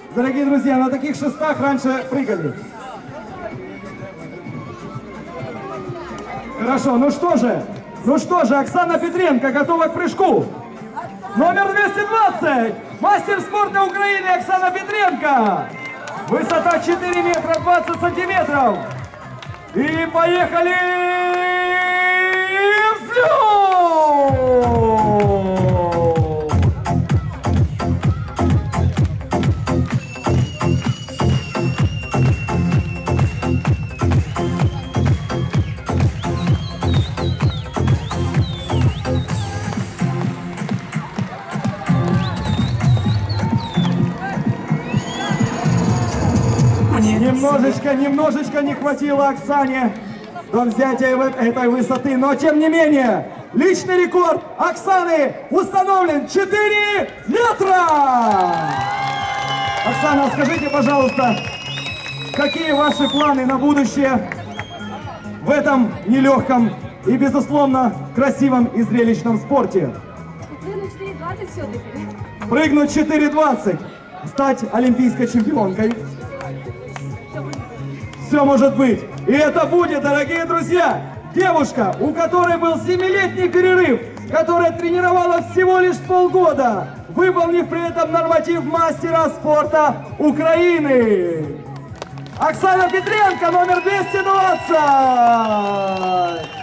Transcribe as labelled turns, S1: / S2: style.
S1: Дорогие друзья, на таких шестах раньше прыгали. Хорошо, ну что же, Оксана Петренко готова к прыжку. Номер 220, мастер спорта Украины Оксана Петренко. Высота 4 метра 20 сантиметров. И поехали! Взлет! Немножечко не хватило Оксане до взятия этой высоты, но тем не менее, личный рекорд Оксаны установлен 4 метра! Оксана, скажите, пожалуйста, какие ваши планы на будущее в этом нелегком и, безусловно, красивом и зрелищном спорте?
S2: Прыгнуть 4,20 все-таки.
S1: Прыгнуть 4,20, стать олимпийской чемпионкой. Все может быть. И это будет, дорогие друзья, девушка, у которой был 7-летний перерыв, которая тренировалась всего лишь полгода, выполнив при этом норматив мастера спорта Украины. Оксана Петренко, номер 220.